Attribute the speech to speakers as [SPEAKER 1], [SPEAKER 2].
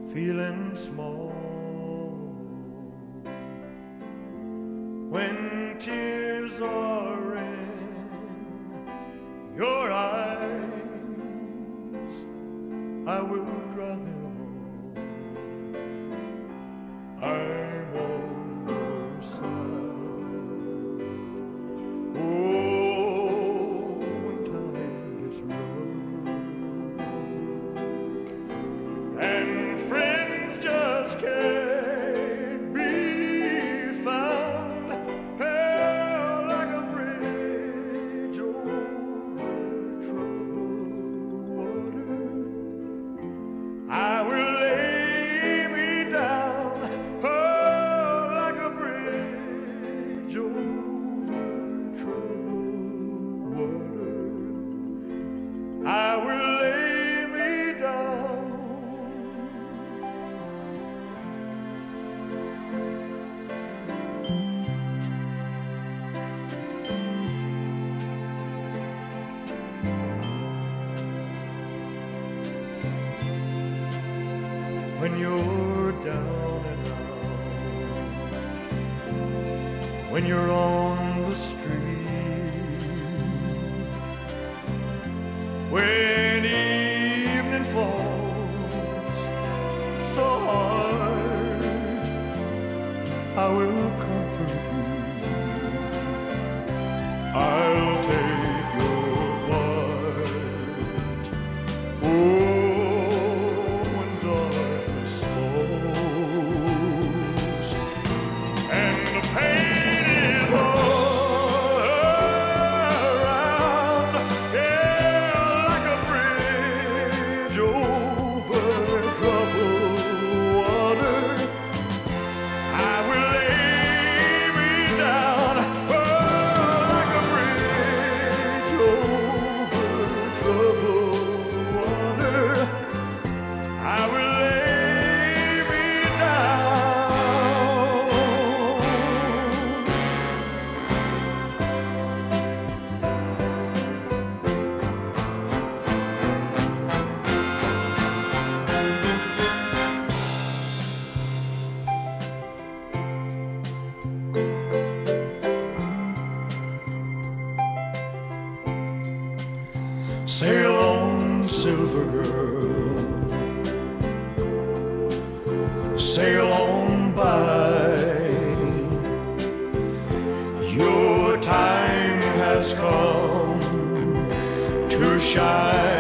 [SPEAKER 1] feeling small when tears are in your eyes. I will dry them all. I'm on your side. Oh, when time gets rough and friends just can't be found, held like a bridge over troubled water, I will lay me down, oh, like a bridge over troubled water. I will lay me down. When you're down and out, when you're on the street, when evening falls so hard, I will comfort you. I'll take your part. Oh, sail on, silver girl, sail on by. Your time has come to shine.